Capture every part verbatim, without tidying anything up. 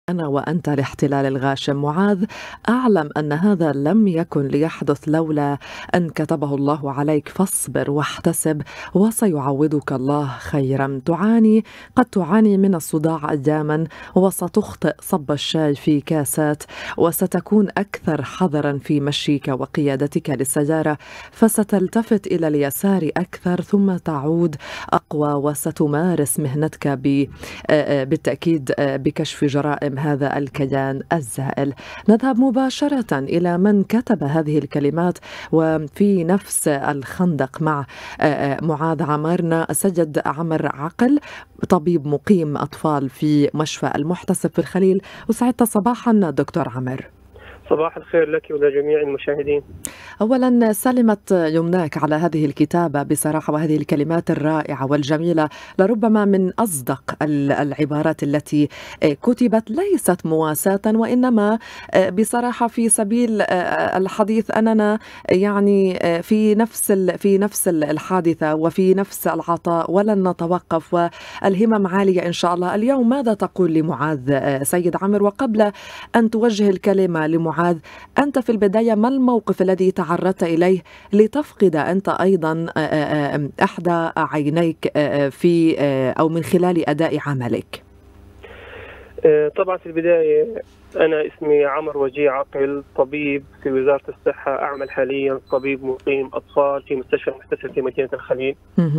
أنا وأنت لاحتلال الغاشم. معاذ، أعلم أن هذا لم يكن ليحدث لولا أن كتبه الله عليك، فاصبر واحتسب وسيعوضك الله خيرا. تعاني قد تعاني من الصداع أياما، وستخطئ صب الشاي في كاسات، وستكون أكثر حذرا في مشيك وقيادتك للسيارة، فستلتفت إلى اليسار أكثر ثم تعود أقوى، وستمارس مهنتك بالتأكيد بكشف جرائم هذا الكيان الزائل. نذهب مباشرة إلى من كتب هذه الكلمات وفي نفس الخندق مع معاذ عمرنا، سيد عمر عقل، طبيب مقيم أطفال في مشفى المحتسب في الخليل. وسعدت صباحا دكتور عمر. صباح الخير لك ولجميع المشاهدين. أولا، سلمت يمناك على هذه الكتابة بصراحة وهذه الكلمات الرائعة والجميلة، لربما من أصدق العبارات التي كتبت، ليست مواساة وإنما بصراحة في سبيل الحديث أننا يعني في نفس في نفس الحادثة وفي نفس العطاء ولن نتوقف، والهمم عالية إن شاء الله. اليوم ماذا تقول لمعاذ سيد عمر؟ وقبل أن توجه الكلمة لمعاذ، أنت في البداية ما الموقف الذي تعرضت إليه لتفقد أنت أيضا إحدى عينيك في أو من خلال أداء عملك؟ طبعا في البداية أنا اسمي عمر وجيه عقل، طبيب في وزارة الصحة، أعمل حاليا طبيب مقيم أطفال في مستشفى المحتسب في مدينة الخليل.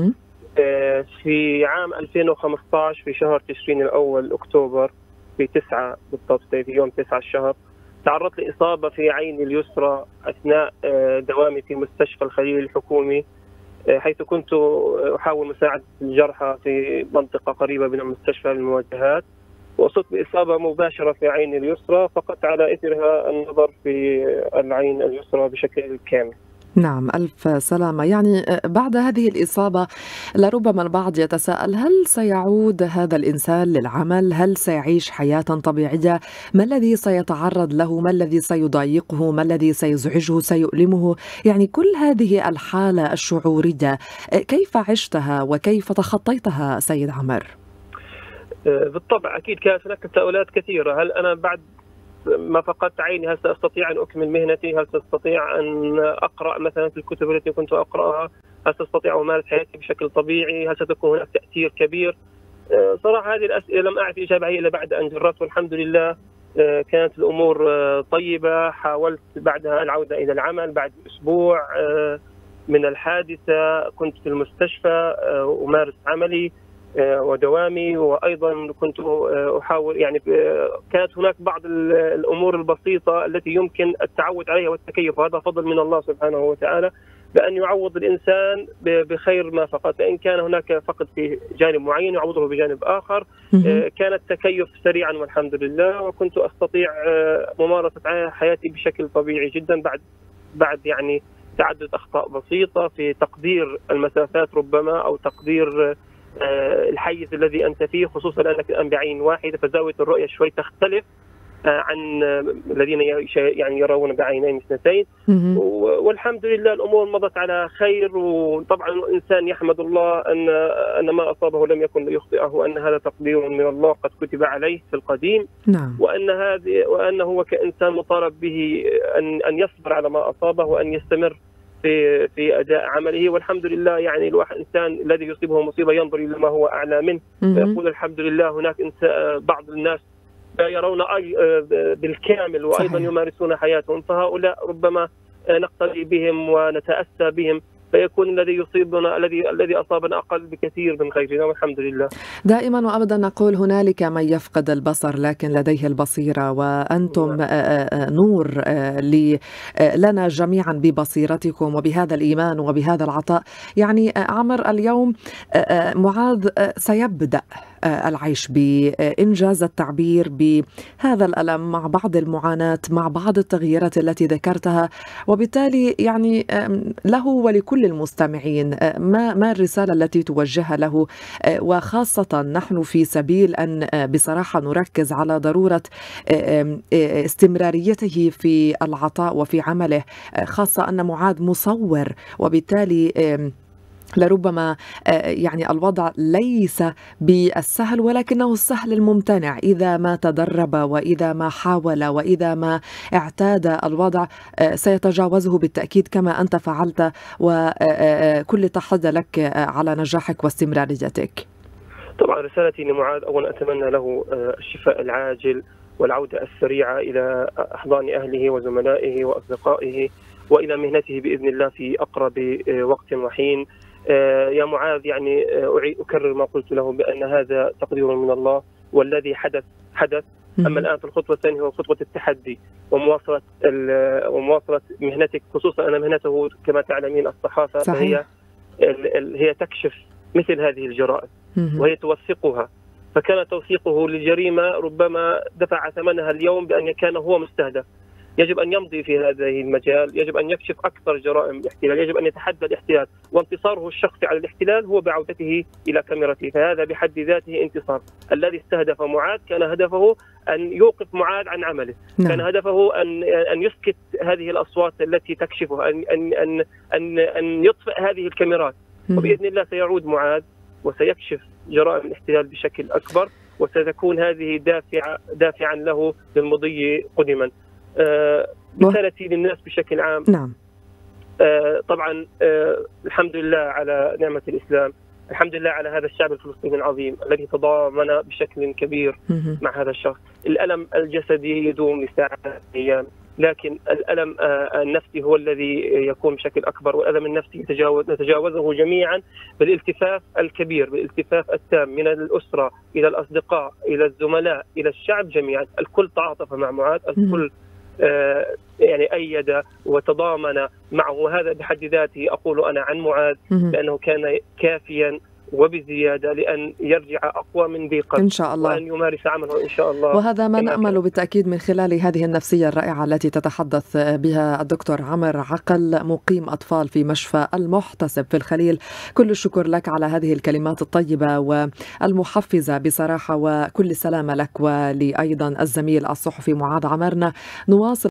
في عام ألفين وخمسة عشر في شهر تشرين الأول أكتوبر، في تسعة بالضبط، في يوم تسعة الشهر، تعرضت لإصابة في عيني اليسرى أثناء دوامي في مستشفى الخليل الحكومي، حيث كنت أحاول مساعدة الجرحى في منطقة قريبة من المستشفى للمواجهات، وأصبت بإصابة مباشرة في عيني اليسرى، فقدت على إثرها النظر في العين اليسرى بشكل كامل. نعم، ألف سلامة. يعني بعد هذه الإصابة لربما البعض يتساءل، هل سيعود هذا الإنسان للعمل؟ هل سيعيش حياة طبيعية؟ ما الذي سيتعرض له؟ ما الذي سيضايقه؟ ما الذي سيزعجه سيؤلمه؟ يعني كل هذه الحالة الشعورية كيف عشتها وكيف تخطيتها سيد عمر؟ بالطبع أكيد كانت هناك تساؤلات كثيرة. هل أنا بعد ما فقدت عيني هل سأستطيع أن أكمل مهنتي؟ هل سأستطيع أن أقرأ مثلا في الكتب التي كنت أقرأها؟ هل سأستطيع أن أمارس حياتي بشكل طبيعي؟ هل ستكون هناك تأثير كبير؟ صراحة هذه الأسئلة لم أعرف إجابة عليها إلا بعد أن جربت، والحمد لله كانت الأمور طيبة. حاولت بعدها العودة إلى العمل بعد أسبوع من الحادثة، كنت في المستشفى أمارس عملي ودوامي، وأيضا كنت أحاول يعني كانت هناك بعض الأمور البسيطة التي يمكن التعود عليها والتكيف، وهذا فضل من الله سبحانه وتعالى بأن يعوض الإنسان بخير ما فقد. فإن كان هناك فقد في جانب معين يعوضه بجانب آخر. كان التكيف سريعا والحمد لله، وكنت أستطيع ممارسة حياتي بشكل طبيعي جدا بعد بعد يعني تعدد أخطاء بسيطة في تقدير المسافات ربما، أو تقدير الحيز الذي أنت فيه، خصوصا أنك الآن بعين واحدة فزاوية الرؤية شوي تختلف عن الذين يعني يرون بعينين اثنتين. والحمد لله الأمور مضت على خير. وطبعا الإنسان يحمد الله أن أن ما أصابه لم يكن ليخطئه، وأن هذا تقدير من الله قد كتب عليه في القديم. نعم. وأن هذه وأنه هو كإنسان مطالب به أن أن يصبر على ما أصابه وأن يستمر في في اداء عمله. والحمد لله يعني الواحد انسان الذي يصيبه مصيبه ينظر الى ما هو اعلى منه فيقول الحمد لله. هناك بعض الناس لا يرون بالكامل وايضا صحيح. يمارسون حياتهم، فهؤلاء ربما نقتدي بهم ونتاسى بهم، فيكون الذي يصيبنا الذي الذي اصابنا اقل بكثير من غيرنا، والحمد لله. دائما وابدا نقول هنالك من يفقد البصر لكن لديه البصيره، وانتم نور لنا جميعا ببصيرتكم وبهذا الايمان وبهذا العطاء. يعني عمر، اليوم معاذ سيبدا العيش بإنجاز التعبير بهذا الألم مع بعض المعاناة مع بعض التغييرات التي ذكرتها، وبالتالي يعني له ولكل المستمعين ما ما الرسالة التي توجهها له، وخاصة نحن في سبيل أن بصراحة نركز على ضرورة استمراريته في العطاء وفي عمله، خاصة أن معاذ مصور، وبالتالي لربما يعني الوضع ليس بالسهل، ولكنه السهل الممتنع إذا ما تدرب وإذا ما حاول وإذا ما اعتاد الوضع سيتجاوزه بالتأكيد كما أنت فعلت، وكل تحية لك على نجاحك واستمراريتك. طبعا رسالتي لمعاذ، أولا أتمنى له الشفاء العاجل والعودة السريعة إلى أحضان أهله وزملائه وأصدقائه وإلى مهنته بإذن الله في أقرب وقت وحين. يا معاذ، يعني أعيد أكرر ما قلت له بأن هذا تقدير من الله، والذي حدث حدث. أما الآن في الخطوة الثانية هو خطوة التحدي ومواصلة ومواصلة مهنتك، خصوصا أن مهنته كما تعلمين الصحافة، فهي هي تكشف مثل هذه الجرائم وهي توثقها، فكان توثيقه للجريمة ربما دفع ثمنها اليوم بأن كان هو مستهدف. يجب أن يمضي في هذا المجال، يجب أن يكشف أكثر جرائم الاحتلال، يجب أن يتحدى الاحتلال، وانتصاره الشخصي على الاحتلال هو بعودته إلى كاميرته، فهذا بحد ذاته انتصار. الذي استهدف معاذ كان هدفه أن يوقف معاذ عن عمله، نعم. كان هدفه أن أن يسكت هذه الأصوات التي تكشفه، أن أن أن أن, أن يطفئ هذه الكاميرات، وبإذن الله سيعود معاذ وسيكشف جرائم الاحتلال بشكل أكبر، وستكون هذه دافع دافعا له للمضي قدما. آه رسالتي للناس بشكل عام، نعم. آه طبعا آه الحمد لله على نعمة الإسلام، الحمد لله على هذا الشعب الفلسطيني العظيم الذي تضامن بشكل كبير مع هذا الشخص. الألم الجسدي يدوم لساعات أيام، لكن الألم آه النفسي هو الذي يكون بشكل أكبر، والألم النفسي يتجاوز نتجاوزه جميعا بالالتفاف الكبير، بالالتفاف التام من الأسرة إلى الأصدقاء إلى الزملاء إلى الشعب جميعا. الكل تعاطف مع معاذ، الكل آه يعني أيد وتضامن معه، وهذا بحد ذاته أقول أنا عن معاذ لأنه كان كافيا وبزيادة لأن يرجع أقوى من ذي قبل إن شاء الله، وأن يمارس عمله إن شاء الله. وهذا ما نأمل بالتأكيد من خلال هذه النفسية الرائعة التي تتحدث بها الدكتور عمر عقل، مقيم أطفال في مشفى المحتسب في الخليل. كل الشكر لك على هذه الكلمات الطيبة والمحفزة بصراحة، وكل سلامة لك ولأيضا الزميل الصحفي معاذ عمرنا. نواصل